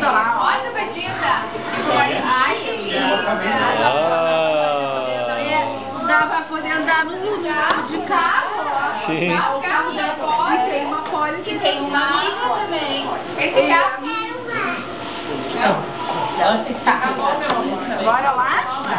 Betida lá. Olha, Betida. Ai, que linda. Dá pra poder andar no de carro. Sim. O carro da Poli. E tem uma Poli que tem uma também. Esse carro. Bora lá?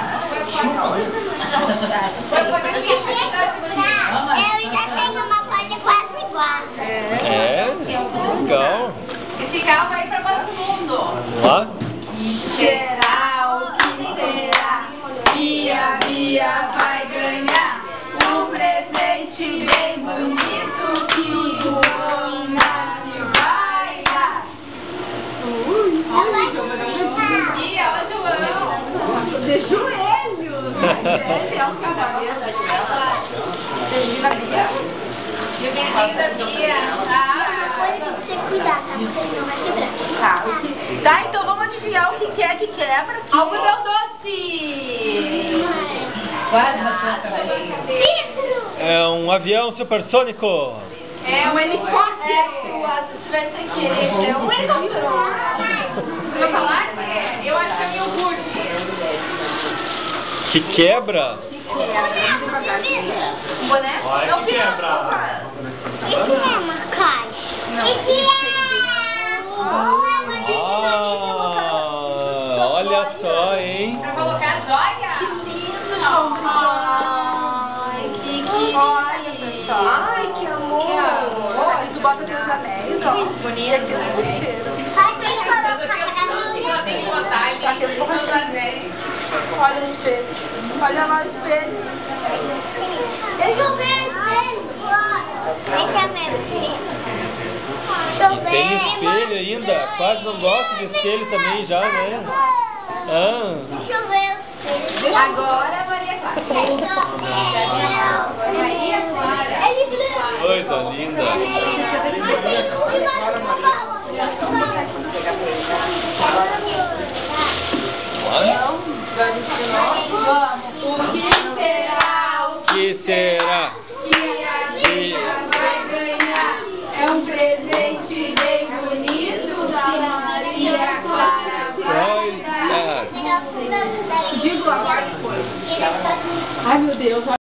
Eu já tenho uma Poli quase igual. É, legal. Esse carro vai pra todo mundo. Vamos lá? Será o que será? Bia vai ganhar um presente bem bonito que o Inácio vai dar. Bia, ela João. De joelhos. Ele é um cavaleiro da Bia. Bem-vinda, Bia. Bem-vinda, Bia. Tem que ser cuidado, tá? Porque senão vai quebrar. Tá, então vamos adivinhar o que é que quebra. Algodão doce. Vidro! É um avião supersônico. É um helicóptero. É um helicóptero. Vou falar que eu acho que é iogurte. Que quebra? Um boné? Não, quebra. Isso é uma caixa. Isso Olha só, hein? Pra colocar joia? Ai, que querido. Ai, que amor. Tu bota teus anéis, ó. Bonito, Ai, tem que colocar na minha. Eu tenho que botar aqui os anéis. Olha o espelho. Olha lá o espelho. Deixa eu ver o espelho. Deixa eu ver o espelho. Deixa eu E ver. tem espelho ainda. Quase não gosto de espelho também já, né? Ah. Deixa eu ver o espelho. Agora, Maria Clara. Coisa linda. O que será? O que será? Que a Bia vai ganhar? É um presente bem bonito da Maria Clara. Vai dar. Digo agora depois. Ai, meu Deus.